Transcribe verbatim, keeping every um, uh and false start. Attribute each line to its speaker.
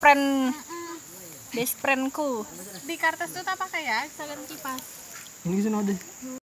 Speaker 1: friend, best friendku.
Speaker 2: Di Kartes tuh tak pakai ya, installation kipas.
Speaker 3: Ini bisa ada.